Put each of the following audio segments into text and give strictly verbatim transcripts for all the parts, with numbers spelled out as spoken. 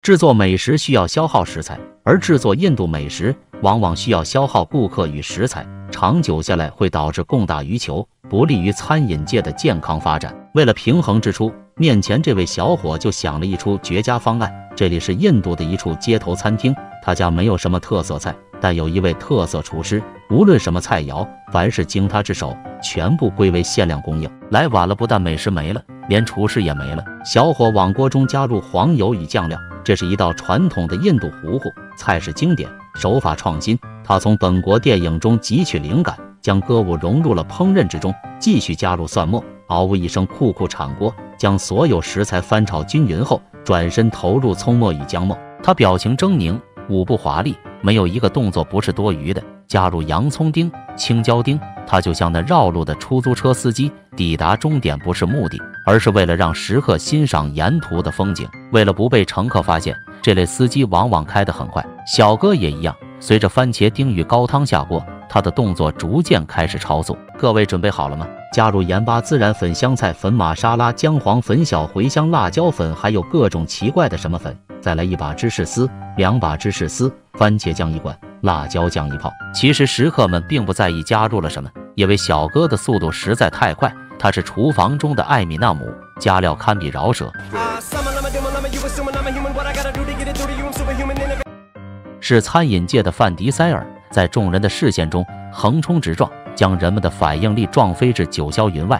制作美食需要消耗食材，而制作印度美食往往需要消耗顾客与食材，长久下来会导致供大于求，不利于餐饮界的健康发展。为了平衡之初，面前这位小伙就想了一出绝佳方案。这里是印度的一处街头餐厅，他家没有什么特色菜，但有一位特色厨师，无论什么菜肴，凡是经他之手，全部归为限量供应。来晚了，不但美食没了，连厨师也没了。小伙往锅中加入黄油与酱料，这是一道传统的印度糊糊，菜式经典，手法创新。他从本国电影中汲取灵感，将歌舞融入了烹饪之中，继续加入蒜末，嗷呜一声酷酷铲锅，将所有食材翻炒均匀后，转身投入葱末与姜末。他表情狰狞，舞步华丽，没有一个动作不是多余的。加入洋葱丁、青椒丁，他就像那绕路的出租车司机，抵达终点不是目的，而是为了让食客欣赏沿途的风景。为了不被乘客发现，这类司机往往开得很快。小哥也一样，随着番茄丁与高汤下锅，他的动作逐渐开始超速。各位准备好了吗？加入盐巴、孜然粉、香菜粉、玛莎拉、姜黄粉、小茴香、辣椒粉，还有各种奇怪的什么粉。再来一把芝士丝，两把芝士丝，番茄酱一罐，辣椒酱一泡。其实食客们并不在意加入了什么，因为小哥的速度实在太快，他是厨房中的艾米纳姆，加料堪比饶舌。是餐饮界的范迪塞尔，在众人的视线中横冲直撞，将人们的反应力撞飞至九霄云外。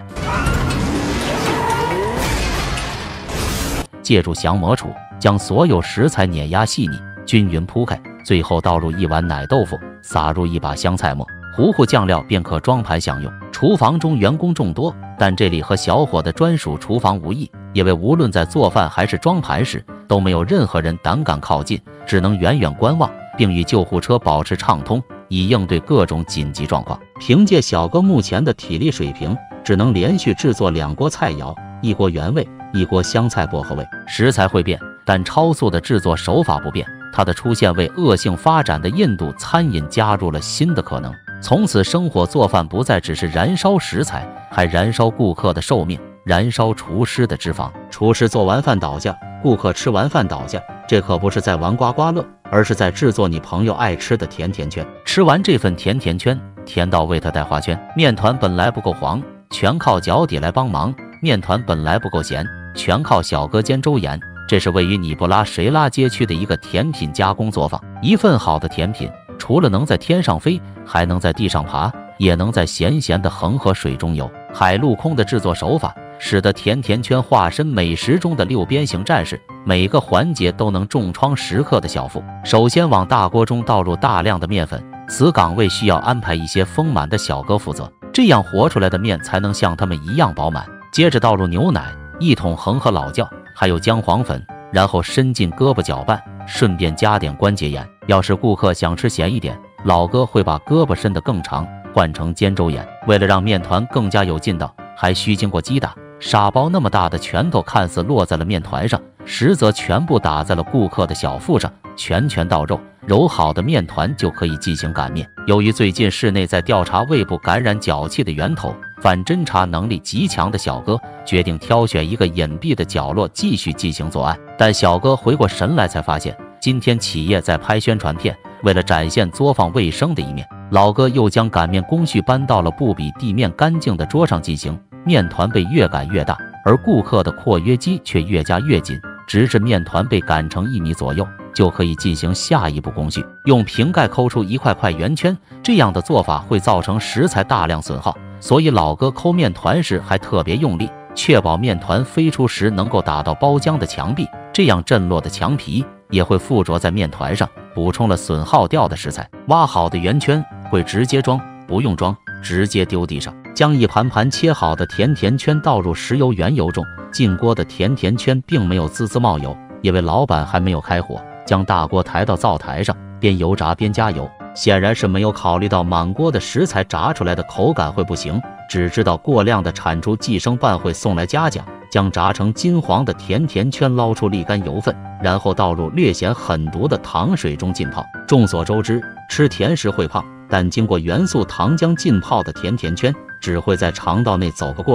借助降魔杵，将所有食材碾压细腻，均匀铺开，最后倒入一碗奶豆腐，撒入一把香菜末，糊糊酱料便可装盘享用。厨房中员工众多，但这里和小伙的专属厨房无异，因为无论在做饭还是装盘时，都没有任何人胆敢靠近，只能远远观望，并与救护车保持畅通，以应对各种紧急状况。凭借小哥目前的体力水平，只能连续制作两锅菜肴，一锅原味，一锅香菜薄荷味。食材会变，但超速的制作手法不变。它的出现为恶性发展的印度餐饮加入了新的可能。从此，生火做饭不再只是燃烧食材，还燃烧顾客的寿命，燃烧厨师的脂肪。厨师做完饭倒下，顾客吃完饭倒下，这可不是在玩刮刮乐，而是在制作你朋友爱吃的甜甜圈。吃完这份甜甜圈，甜到为他带花圈。面团本来不够黄，全靠脚底来帮忙；面团本来不够咸，全靠小哥煎周延。这是位于尼布拉谁拉街区的一个甜品加工作坊。一份好的甜品，除了能在天上飞，还能在地上爬，也能在咸咸的恒河水中游。海陆空的制作手法，使得甜甜圈化身美食中的六边形战士，每个环节都能重创食客的小腹。首先往大锅中倒入大量的面粉，此岗位需要安排一些丰满的小哥负责，这样和出来的面才能像他们一样饱满。接着倒入牛奶，一桶恒河老窖，还有姜黄粉，然后伸进胳膊搅拌，顺便加点关节盐。要是顾客想吃咸一点，老哥会把胳膊伸得更长，换成煎周盐。为了让面团更加有劲道，还需经过击打。沙包那么大的拳头看似落在了面团上，实则全部打在了顾客的小腹上，拳拳到肉，揉好的面团就可以进行擀面。由于最近市内在调查胃部感染脚气的源头，反侦查能力极强的小哥决定挑选一个隐蔽的角落继续进行作案。但小哥回过神来才发现，今天企业在拍宣传片，为了展现作坊卫生的一面，老哥又将擀面工序搬到了不比地面干净的桌上进行。面团被越擀越大，而顾客的括约肌却越加越紧，直至面团被擀成一米左右，就可以进行下一步工序，用瓶盖抠出一块块圆圈。这样的做法会造成食材大量损耗，所以老哥抠面团时还特别用力，确保面团飞出时能够打到包浆的墙壁，这样震落的墙皮也会附着在面团上，补充了损耗掉的食材。挖好的圆圈会直接装，不用装直接丢地上。将一盘盘切好的甜甜圈倒入食油原油中，进锅的甜甜圈并没有滋滋冒油，因为老板还没有开火。将大锅抬到灶台上，边油炸边加油，显然是没有考虑到满锅的食材炸出来的口感会不行，只知道过量的产出计生办会送来嘉奖。将炸成金黄的甜甜圈捞出沥干油分，然后倒入略显狠毒的糖水中浸泡。众所周知，吃甜食会胖，但经过元素糖浆浸泡的甜甜圈只会在肠道内走个过场，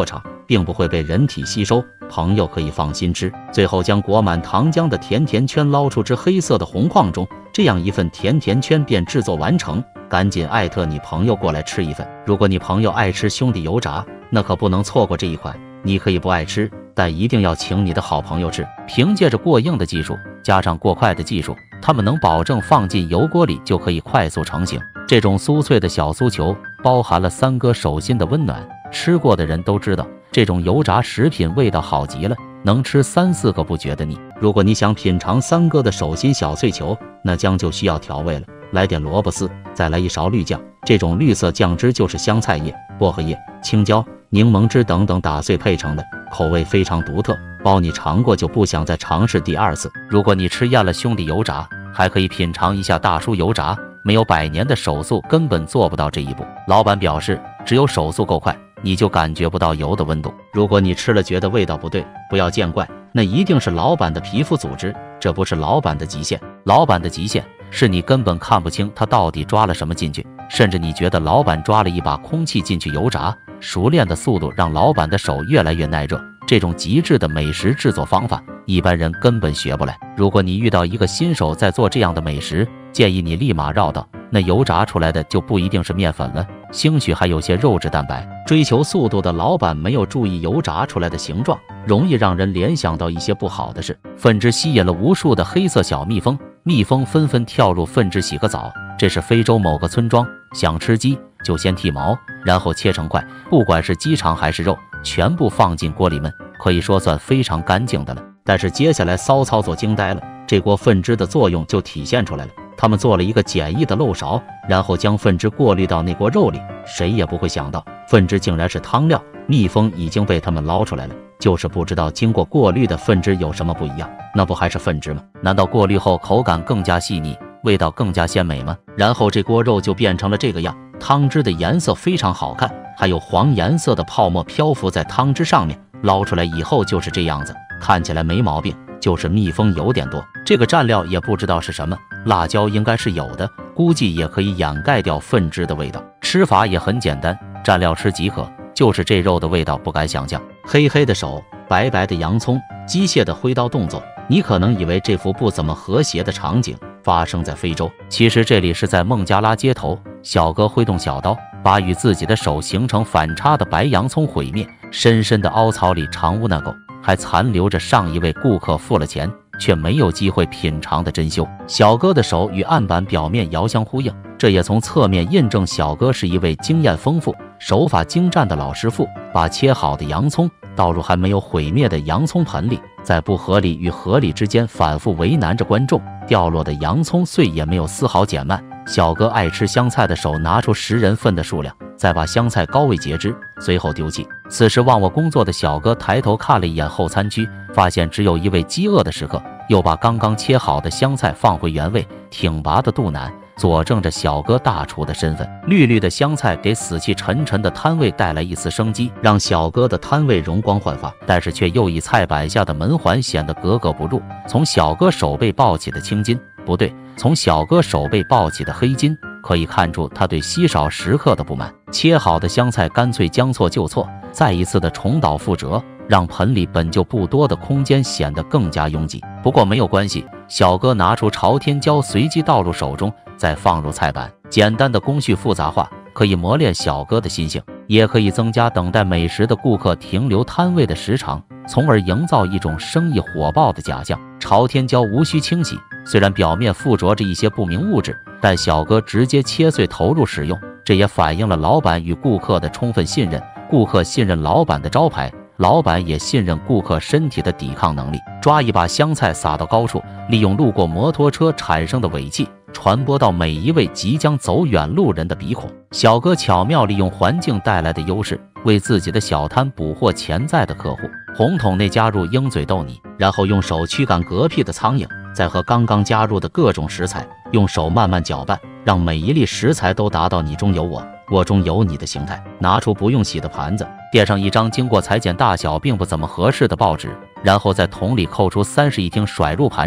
并不会被人体吸收，朋友可以放心吃。最后将裹满糖浆的甜甜圈捞出至黑色的红框中，这样一份甜甜圈便制作完成。赶紧艾特你朋友过来吃一份。如果你朋友爱吃兄弟油炸，那可不能错过这一款。你可以不爱吃，但一定要请你的好朋友吃。凭借着过硬的技术加上过快的技术，他们能保证放进油锅里就可以快速成型。这种酥脆的小酥球包含了三哥手心的温暖，吃过的人都知道这种油炸食品味道好极了，能吃三四个不觉得腻。如果你想品尝三哥的手心小脆球，那将就需要调味了。来点萝卜丝，再来一勺绿酱，这种绿色酱汁就是香菜叶、薄荷叶、青椒、柠檬汁等等打碎配成的，口味非常独特，包你尝过就不想再尝试第二次。如果你吃厌了兄弟油炸，还可以品尝一下大叔油炸，没有百年的手速根本做不到这一步。老板表示，只有手速够快，你就感觉不到油的温度。如果你吃了觉得味道不对，不要见怪，那一定是老板的皮肤组织，这不是老板的极限。老板的极限是你根本看不清他到底抓了什么进去，甚至你觉得老板抓了一把空气进去油炸，熟练的速度让老板的手越来越耐热。这种极致的美食制作方法，一般人根本学不来。如果你遇到一个新手在做这样的美食，建议你立马绕道，那油炸出来的就不一定是面粉了，兴许还有些肉质蛋白。追求速度的老板没有注意油炸出来的形状，容易让人联想到一些不好的事。粪汁吸引了无数的黑色小蜜蜂，蜜蜂纷纷跳入粪汁洗个澡。这是非洲某个村庄，想吃鸡就先剃毛，然后切成块，不管是鸡肠还是肉，全部放进锅里焖，可以说算非常干净的了。但是接下来骚操作惊呆了，这锅粪汁的作用就体现出来了。他们做了一个简易的漏勺，然后将粪汁过滤到那锅肉里，谁也不会想到粪汁竟然是汤料。蜜蜂已经被他们捞出来了，就是不知道经过过滤的粪汁有什么不一样，那不还是粪汁吗？难道过滤后口感更加细腻，味道更加鲜美吗？然后这锅肉就变成了这个样，汤汁的颜色非常好看，还有黄颜色的泡沫漂浮在汤汁上面，捞出来以后就是这样子，看起来没毛病，就是蜜蜂有点多。这个蘸料也不知道是什么，辣椒应该是有的，估计也可以掩盖掉粪汁的味道。吃法也很简单，蘸料吃即可，就是这肉的味道不敢想象。黑黑的手，白白的洋葱，机械的挥刀动作，你可能以为这幅不怎么和谐的场景发生在非洲，其实这里是在孟加拉街头。小哥挥动小刀，把与自己的手形成反差的白洋葱毁灭。深深的凹槽里藏污纳垢，还残留着上一位顾客付了钱却没有机会品尝的珍馐。小哥的手与案板表面遥相呼应，这也从侧面印证小哥是一位经验丰富、手法精湛的老师傅。把切好的洋葱倒入还没有毁灭的洋葱盆里，在不合理与合理之间反复为难着观众。掉落的洋葱碎也没有丝毫减慢。小哥爱吃香菜的手拿出十人份的数量，再把香菜高位截肢，随后丢弃。此时忘我工作的小哥抬头看了一眼后餐区，发现只有一位饥饿的食客，又把刚刚切好的香菜放回原位。挺拔的肚腩佐证着小哥大厨的身份。绿绿的香菜给死气沉沉的摊位带来一丝生机，让小哥的摊位容光焕发，但是却又以菜板下的门环显得格格不入。从小哥手背抱起的青筋，不对，从小哥手背抱起的黑筋，可以看出他对稀少食客的不满。切好的香菜干脆将错就错，再一次的重蹈覆辙，让盆里本就不多的空间显得更加拥挤。不过没有关系，小哥拿出朝天椒，随即倒入手中，再放入菜板。简单的工序复杂化，可以磨练小哥的心性，也可以增加等待美食的顾客停留摊位的时长，从而营造一种生意火爆的假象。朝天椒无需清洗，虽然表面附着着一些不明物质，但小哥直接切碎投入使用，这也反映了老板与顾客的充分信任。顾客信任老板的招牌，老板也信任顾客身体的抵抗能力。抓一把香菜撒到高处，利用路过摩托车产生的尾气传播到每一位即将走远路人的鼻孔。小哥巧妙利用环境带来的优势，为自己的小摊捕获潜在的客户。红桶内加入鹰嘴豆泥，然后用手驱赶嗝屁的苍蝇，再和刚刚加入的各种食材用手慢慢搅拌，让每一粒食材都达到你中有我，我中有你的形态。拿出不用洗的盘子，垫上一张经过裁剪大小并不怎么合适的报纸，然后在桶里扣出三室一厅，甩入盘中。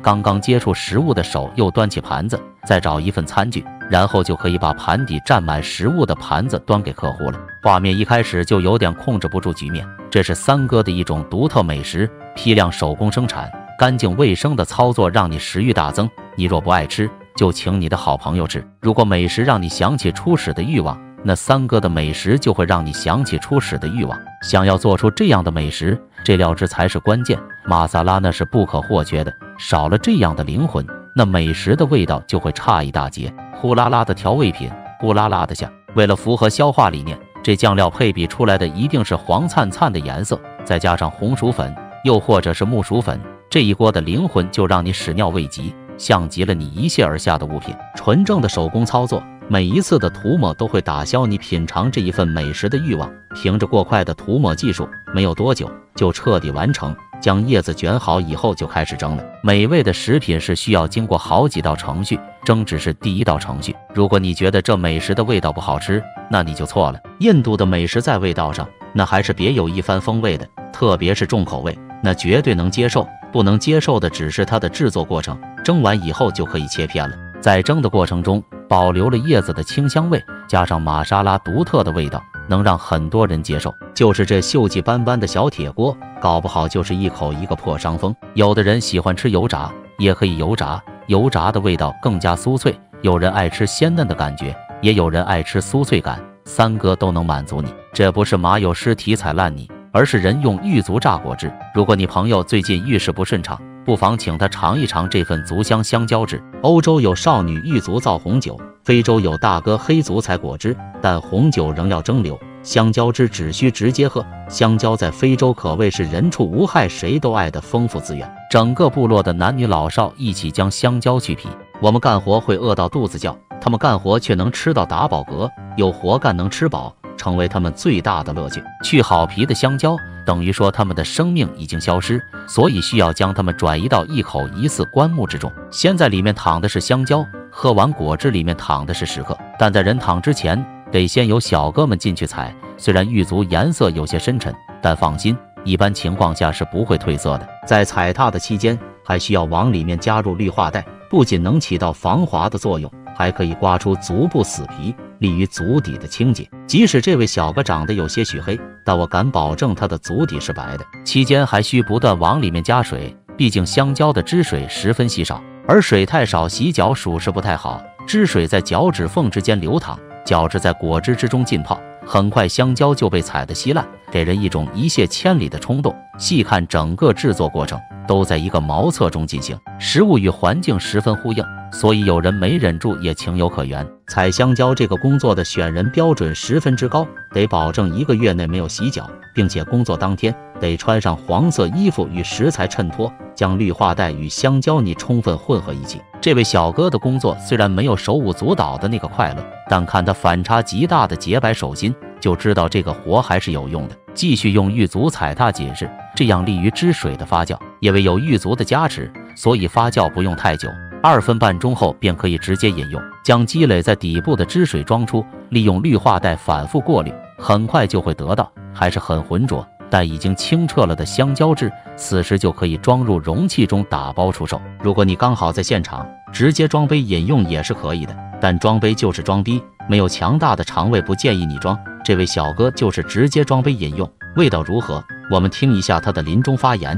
刚刚接触食物的手又端起盘子，再找一份餐具，然后就可以把盘底蘸满食物的盘子端给客户了。画面一开始就有点控制不住局面，这是三哥的一种独特美食，批量手工生产，干净卫生的操作让你食欲大增。你若不爱吃，就请你的好朋友吃。如果美食让你想起初始的欲望，那三哥的美食就会让你想起初始的欲望。想要做出这样的美食，这料汁才是关键，玛萨拉那是不可或缺的，少了这样的灵魂，那美食的味道就会差一大截。呼啦啦的调味品，呼啦啦的香。为了符合消化理念，这酱料配比出来的一定是黄灿灿的颜色，再加上红薯粉，又或者是木薯粉，这一锅的灵魂就让你始料未及，像极了你一泻而下的物品。纯正的手工操作，每一次的涂抹都会打消你品尝这一份美食的欲望。凭着过快的涂抹技术，没有多久就彻底完成。将叶子卷好以后就开始蒸了。美味的食品是需要经过好几道程序，蒸只是第一道程序。如果你觉得这美食的味道不好吃，那你就错了。印度的美食在味道上，那还是别有一番风味的，特别是重口味，那绝对能接受。不能接受的只是它的制作过程，蒸完以后就可以切片了。在蒸的过程中，保留了叶子的清香味，加上玛莎拉独特的味道，能让很多人接受。就是这锈迹斑斑的小铁锅，搞不好就是一口一个破伤风。有的人喜欢吃油炸，也可以油炸，油炸的味道更加酥脆。有人爱吃鲜嫩的感觉，也有人爱吃酥脆感，三哥都能满足你。这不是马有失蹄踩烂你，而是人用玉足榨果汁。如果你朋友最近遇事不顺畅，不妨请他尝一尝这份足香香蕉汁。欧洲有少女玉足造红酒，非洲有大哥黑足采果汁，但红酒仍要蒸馏，香蕉汁只需直接喝。香蕉在非洲可谓是人畜无害，谁都爱的丰富资源。整个部落的男女老少一起将香蕉去皮。我们干活会饿到肚子叫，他们干活却能吃到打饱嗝，有活干能吃饱，成为他们最大的乐趣。去好皮的香蕉，等于说他们的生命已经消失，所以需要将它们转移到一口疑似棺木之中。现在里面躺的是香蕉，喝完果汁里面躺的是食客，但在人躺之前，得先有小哥们进去采。虽然玉足颜色有些深沉，但放心，一般情况下是不会褪色的。在踩踏的期间，还需要往里面加入氯化钙，不仅能起到防滑的作用，还可以刮出足部死皮，利于足底的清洁。即使这位小哥长得有些许黑，但我敢保证他的足底是白的。期间还需不断往里面加水，毕竟香蕉的汁水十分稀少，而水太少洗脚属实不太好。汁水在脚趾缝之间流淌，脚趾在果汁之中浸泡，很快香蕉就被踩得稀烂，给人一种一泻千里的冲动。细看整个制作过程，都在一个茅厕中进行，食物与环境十分呼应，所以有人没忍住也情有可原。采香蕉这个工作的选人标准十分之高，得保证一个月内没有洗脚，并且工作当天得穿上黄色衣服与食材衬托，将氯化钙与香蕉泥充分混合一起。这位小哥的工作虽然没有手舞足蹈的那个快乐，但看他反差极大的洁白手心，就知道这个活还是有用的。继续用玉足踩踏紧实，这样利于汁水的发酵。因为有玉足的加持，所以发酵不用太久，二分半钟后便可以直接饮用。将积累在底部的汁水装出，利用氯化钙反复过滤，很快就会得到还是很浑浊但已经清澈了的香蕉汁。此时就可以装入容器中打包出售。如果你刚好在现场，直接装杯饮用也是可以的，但装杯就是装逼，没有强大的肠胃不建议你装。这位小哥就是直接装杯饮用，味道如何？我们听一下他的临终发言。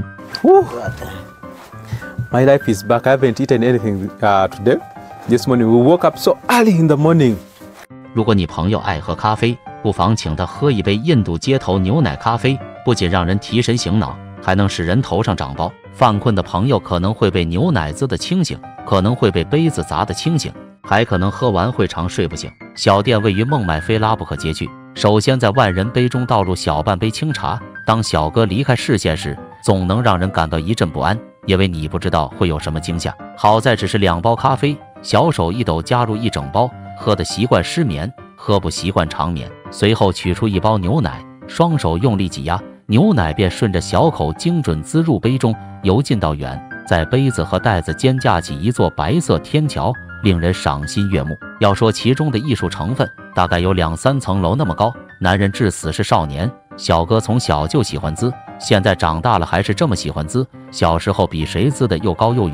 My life is back. I haven't eaten anything uh, today. This morning we woke up so early in the morning. 如果你朋友爱喝咖啡，不妨请他喝一杯印度街头牛奶咖啡，不仅让人提神醒脑，还能使人头上长包。犯困的朋友可能会被牛奶滋得清醒，可能会被杯子砸得清醒，还可能喝完会长睡不醒。小店位于孟买菲拉布克街区。首先在万人杯中倒入小半杯清茶，当小哥离开视线时，总能让人感到一阵不安，因为你不知道会有什么惊吓。好在只是两包咖啡，小手一抖加入一整包，喝的习惯失眠，喝不习惯长眠。随后取出一包牛奶，双手用力挤压，牛奶便顺着小口精准滋入杯中，由近到远，在杯子和袋子间架起一座白色天桥，令人赏心悦目。要说其中的艺术成分，大概有两三层楼那么高。男人至死是少年，小哥从小就喜欢滋，现在长大了还是这么喜欢滋。小时候比谁滋的又高又远，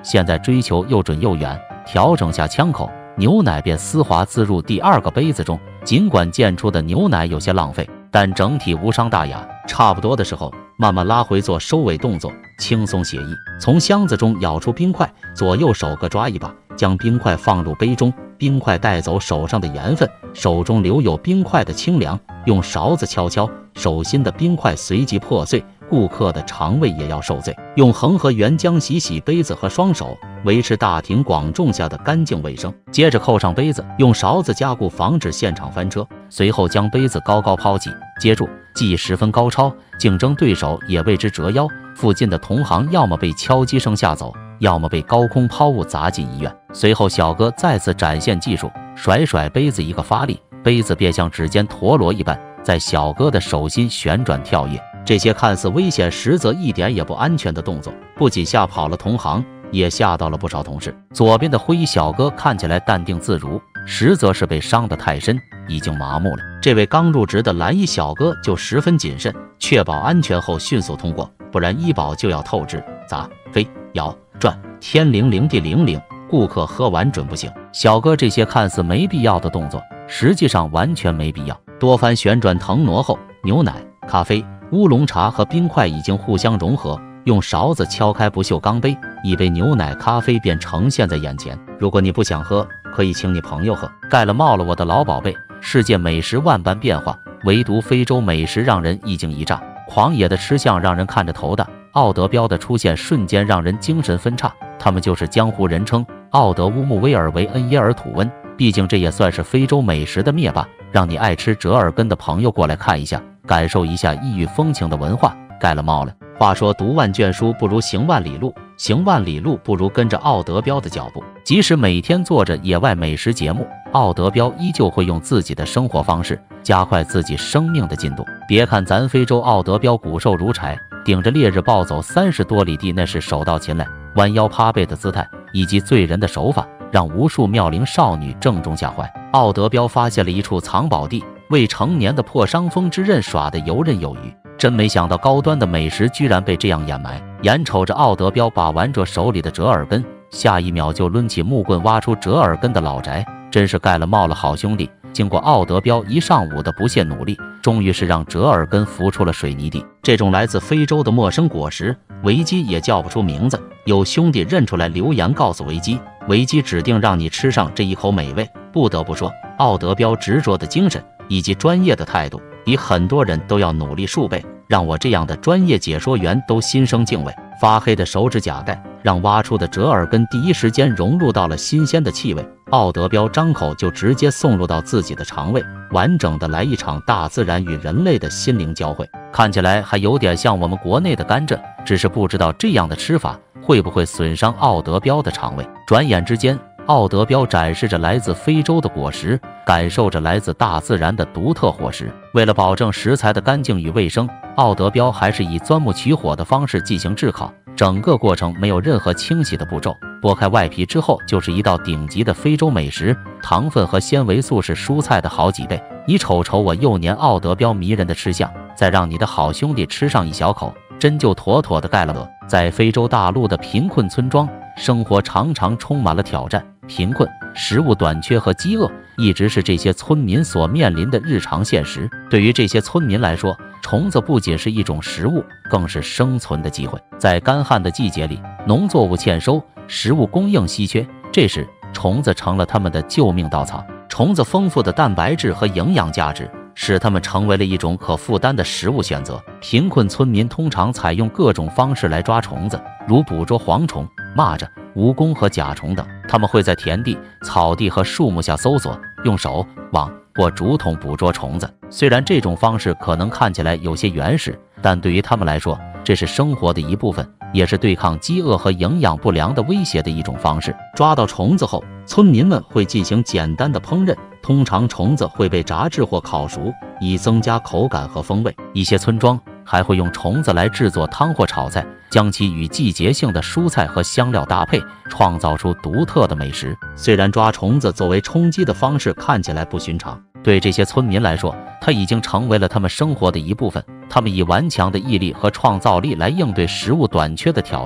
现在追求又准又远，调整下枪口，牛奶便丝滑自入第二个杯子中。尽管溅出的牛奶有些浪费，但整体无伤大雅。差不多的时候，慢慢拉回做收尾动作，轻松写意。从箱子中舀出冰块，左右手各抓一把，将冰块放入杯中。冰块带走手上的盐分，手中留有冰块的清凉。用勺子敲敲，手心的冰块随即破碎，顾客的肠胃也要受罪。用恒河原浆洗洗杯子和双手，维持大庭广众下的干净卫生。接着扣上杯子，用勺子加固，防止现场翻车。随后将杯子高高抛起，接住，技艺十分高超，竞争对手也为之折腰。附近的同行要么被敲击声吓走，要么被高空抛物砸进医院。随后小哥再次展现技术，甩甩杯子一个发力，杯子便像指尖陀螺一般在小哥的手心旋转跳跃。这些看似危险实则一点也不安全的动作，不仅吓跑了同行，也吓到了不少同事。左边的灰衣小哥看起来淡定自如，实则是被伤得太深，已经麻木了。这位刚入职的蓝衣小哥就十分谨慎，确保安全后迅速通过，不然医保就要透支。砸、飞、摇、转，天灵灵地灵灵，顾客喝完准不行。小哥这些看似没必要的动作，实际上完全没必要。多番旋转腾挪后，牛奶、咖啡、乌龙茶和冰块已经互相融合。用勺子敲开不锈钢杯，一杯牛奶咖啡便呈现在眼前。如果你不想喝，可以请你朋友喝。盖了帽了，我的老宝贝，世界美食万般变化，唯独非洲美食让人一惊一乍。狂野的吃相让人看着头大，奥德标的出现瞬间让人精神分叉。他们就是江湖人称奥德乌木威尔维恩耶尔土温，毕竟这也算是非洲美食的灭霸。让你爱吃折耳根的朋友过来看一下，感受一下异域风情的文化。盖了帽了。话说读万卷书不如行万里路，行万里路不如跟着奥德标的脚步。即使每天做着野外美食节目，奥德标依旧会用自己的生活方式加快自己生命的进度。别看咱非洲奥德标骨瘦如柴，顶着烈日暴走三十多里地，那是手到擒来，弯腰趴背的姿态以及醉人的手法，让无数妙龄少女正中下怀。奥德标发现了一处藏宝地，未成年的破伤风之刃耍得游刃有余。真没想到高端的美食居然被这样掩埋。眼瞅着奥德标把玩着手里的折耳根，下一秒就抡起木棍挖出折耳根的老宅，真是盖了帽了好兄弟。经过奥德标一上午的不懈努力，终于是让折耳根浮出了水泥地。这种来自非洲的陌生果实，维基也叫不出名字。有兄弟认出来留言告诉维基，维基指定让你吃上这一口美味。不得不说，奥德标执着的精神以及专业的态度，比很多人都要努力数倍，让我这样的专业解说员都心生敬畏。发黑的手指甲盖让挖出的折耳根第一时间融入到了新鲜的气味，奥德标张口就直接送入到自己的肠胃，完整的来一场大自然与人类的心灵交汇。看起来还有点像我们国内的甘蔗，只是不知道这样的吃法会不会损伤奥德标的肠胃。转眼之间，奥德标展示着来自非洲的果实，感受着来自大自然的独特伙食。为了保证食材的干净与卫生，奥德标还是以钻木取火的方式进行炙烤，整个过程没有任何清洗的步骤。剥开外皮之后，就是一道顶级的非洲美食，糖分和纤维素是蔬菜的好几倍。你瞅瞅我幼年奥德标迷人的吃相，再让你的好兄弟吃上一小口，真就妥妥的盖了了。在非洲大陆的贫困村庄，生活常常充满了挑战。贫困、食物短缺和饥饿一直是这些村民所面临的日常现实。对于这些村民来说，虫子不仅是一种食物，更是生存的机会。在干旱的季节里，农作物欠收，食物供应稀缺，这时虫子成了他们的救命稻草。虫子丰富的蛋白质和营养价值使它们成为了一种可负担的食物选择。贫困村民通常采用各种方式来抓虫子，如捕捉蝗虫、蚂蚱、蜈蚣和甲虫等。他们会在田地、草地和树木下搜索，用手、网或竹筒捕捉虫子。虽然这种方式可能看起来有些原始，但对于他们来说，这是生活的一部分，也是对抗饥饿和营养不良的威胁的一种方式。抓到虫子后，村民们会进行简单的烹饪，通常虫子会被炸制或烤熟，以增加口感和风味。一些村庄还会用虫子来制作汤或炒菜，将其与季节性的蔬菜和香料搭配，创造出独特的美食。虽然抓虫子作为充饥的方式看起来不寻常，对这些村民来说，它已经成为了他们生活的一部分。他们以顽强的毅力和创造力来应对食物短缺的挑战，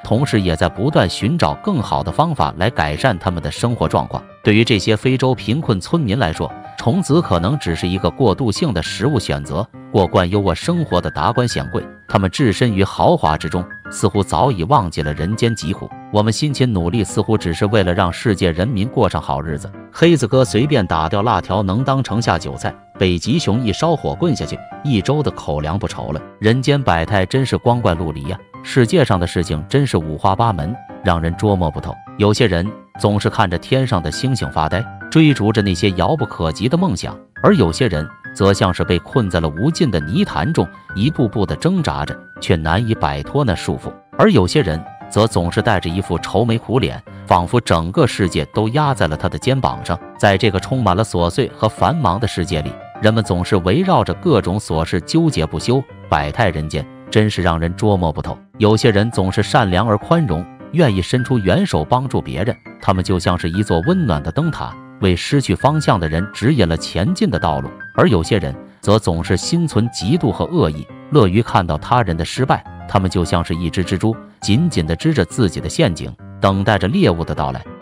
同时也在不断寻找更好的方法来改善他们的生活状况。对于这些非洲贫困村民来说，虫子可能只是一个过渡性的食物选择。过惯优渥生活的达官显贵，他们置身于豪华之中，似乎早已忘记了人间疾苦。我们辛勤努力，似乎只是为了让世界人民过上好日子。黑子哥随便打掉辣条，能当成下酒菜；北极熊一烧火棍下去，一周的口粮不愁了。人间百态真是光怪陆离呀、啊！世界上的事情真是五花八门，让人捉摸不透。有些人总是看着天上的星星发呆，追逐着那些遥不可及的梦想；而有些人则像是被困在了无尽的泥潭中，一步步地挣扎着，却难以摆脱那束缚；而有些人则总是带着一副愁眉苦脸，仿佛整个世界都压在了他的肩膀上。在这个充满了琐碎和繁忙的世界里，人们总是围绕着各种琐事纠结不休，百态人间，真是让人捉摸不透。有些人总是善良而宽容，愿意伸出援手帮助别人，他们就像是一座温暖的灯塔，为失去方向的人指引了前进的道路；而有些人则总是心存嫉妒和恶意，乐于看到他人的失败，他们就像是一只蜘蛛，紧紧地织着自己的陷阱，等待着猎物的到来。